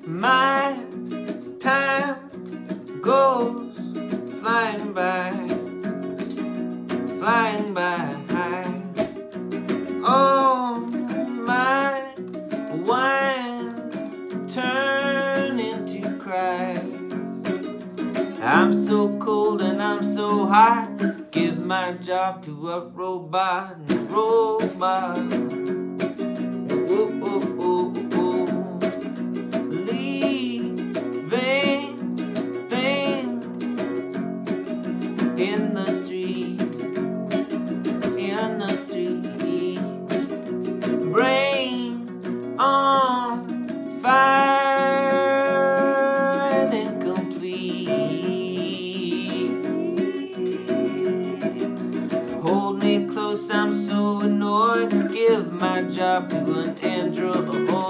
My time goes flying by, flying by. Oh, my whines turn into cries. I'm so cold and I'm so hot. Give my job to a robot, robot. Oh, oh, oh, oh. Leaving things in the street, in the street. Brain on fire and incomplete. Hold me close, I'm so annoyed. Give my job to an android.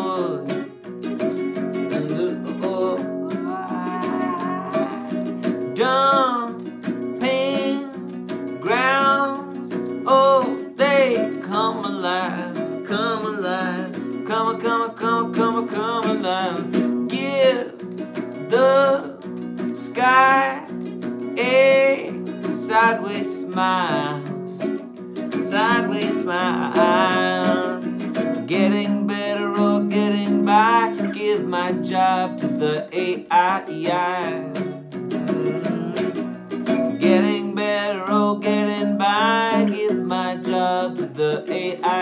Dumping grounds, oh, they come alive, come alive, come alive. Give the sky a sideways smile, sideways smile. Getting better or getting by. Give my job to the AI. Getting better or getting by. Give my job to the AI.